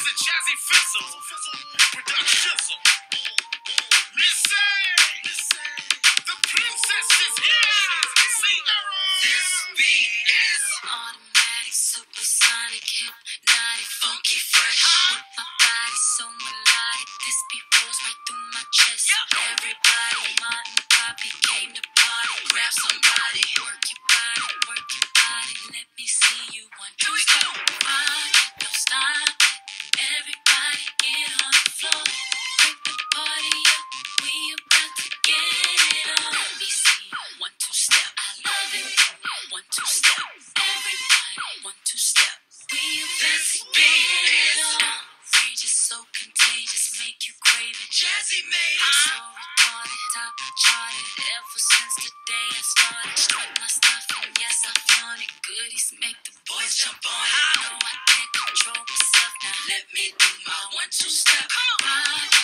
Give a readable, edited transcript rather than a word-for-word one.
a Jazzy Fizzle production. The princess is here. This beat is automatic, supersonic, hypnotic, funky, fresh. With my body so melodic, this beat rolls right through my chest. Everybody, Martin, Poppy came to party. Grab somebody, work your body, let me see you 1, 2, step. Rock it, don't stop it. Everybody get on the floor. Break the party up, we about to get it on. Let me see you 1, 2, step. I love it. 1, 2, step. Everybody, 1, 2, step. We about to get it on. Rage is so contagious, make you crave it. Jazzy made it. So retarded, top charted. Ever since the day I started, strike my stuff and yes I flaunt it. Goodies make the boys jump on it. No, I can't control myself now. Let me do my 1, 2 step. Rock